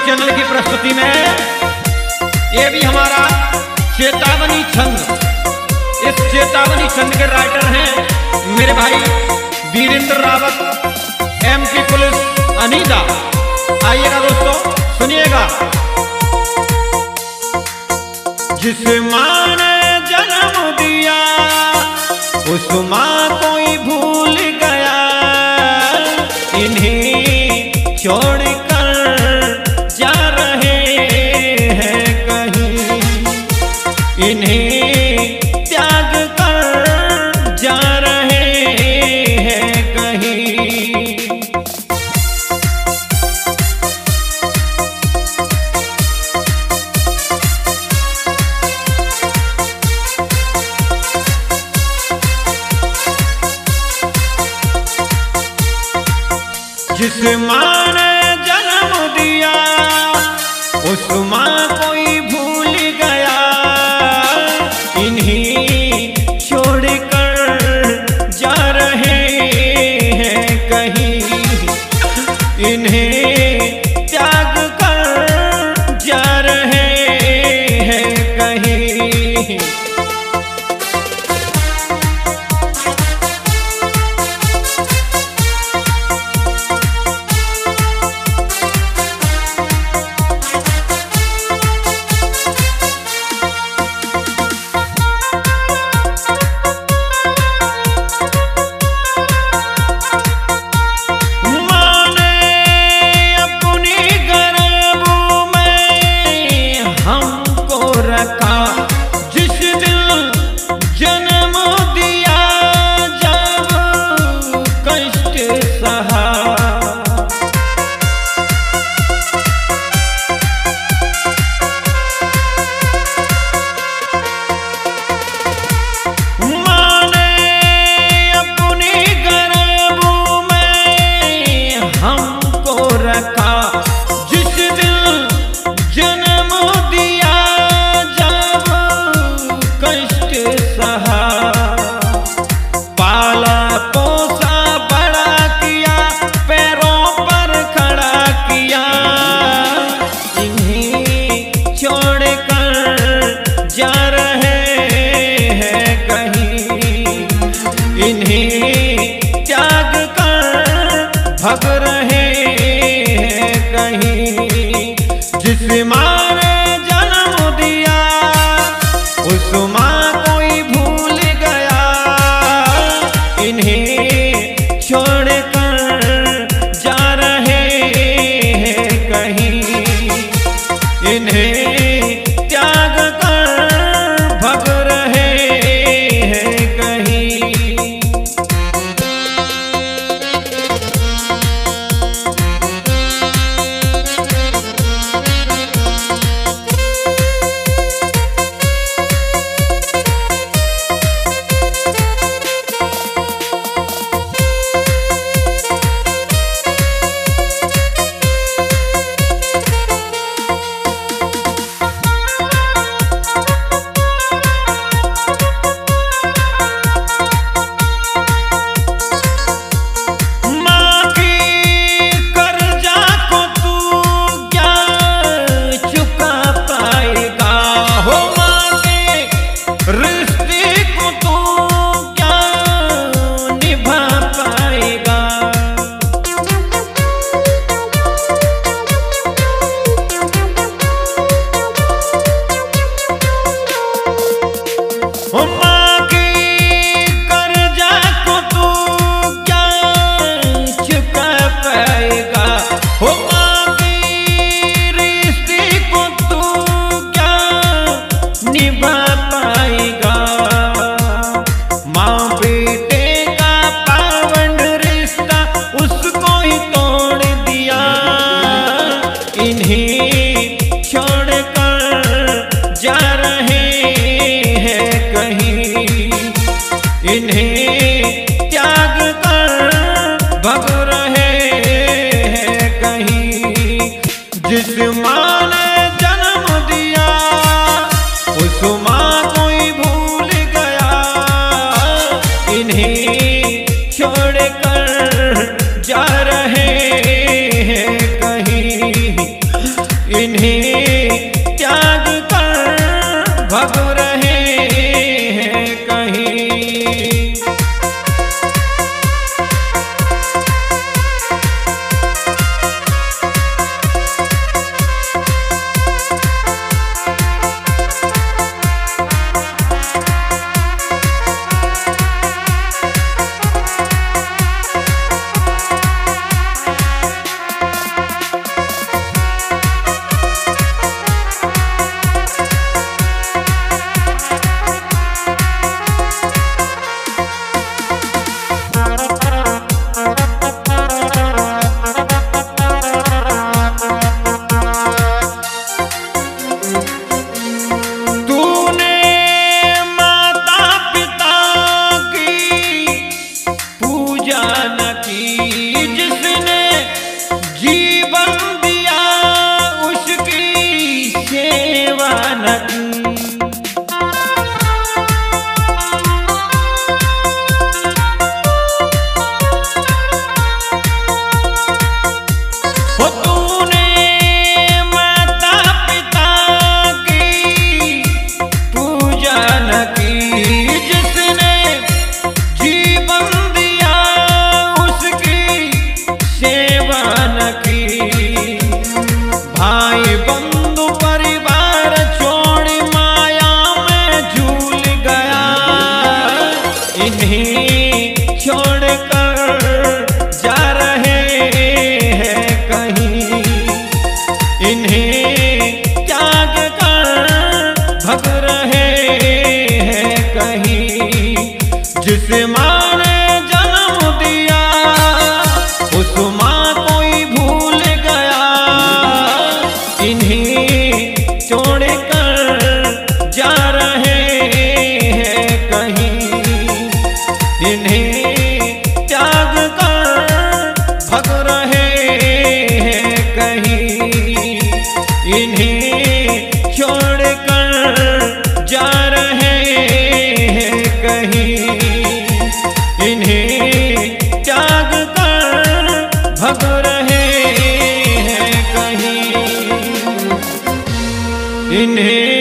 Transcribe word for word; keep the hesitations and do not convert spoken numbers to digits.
Channel की प्रस्तुति में ये भी हमारा चेतावनी छंद। इस चेतावनी छंद के राइटर हैं मेरे भाई वीरेंद्र रावत, एमपी पुलिस अनीदा। आइएगा दोस्तों, सुनिएगा। जिस माँ ने जन्म दिया उस माँ को ही भूल गया, इन्हीं छोड़कर जा रहे हैं कहीं, इन्हीं त्याग कर जा रहे हैं कहीं। जिस माँ ने जन्म दिया उस माँ को ही भूल गया, इन्हीं छोड़कर जा रहे हैं कहीं, इन्हें त्याग कर जा रहे हैं कहीं। जिस दिन जन्म दिया जब कष्ट सहा, माँ ने अपने गर्भ में हमको रखा। जिस दिन जन्म दिया कष्ट सहा, पाला पोसा बड़ा किया, पैरों पर खड़ा किया, इन्हीं छोड़कर जा रहे हैं कहीं, इन्हीं त्याग कर भग रहे हैं कहीं। जिस माँ ने जन्म दिया उस माँ को ही भूल गया, इन्हें छोड़कर जा रहे हैं कहीं, इन्हें त्याग कर भग रहे हैं कहीं। त्याग कर भग रहे हैं कहीं। जिस माँ ने जन्म दिया उस माँ को ही भूल गया, इन्हें छोड़ कर जा रहे हैं कहीं, इन्हें त्याग कर भग रहे हैं कहीं, इन्हें छोड़ कर जा रहे हैं कहीं, इन्हें त्याग कर भग रहे हैं कहीं, इन्हें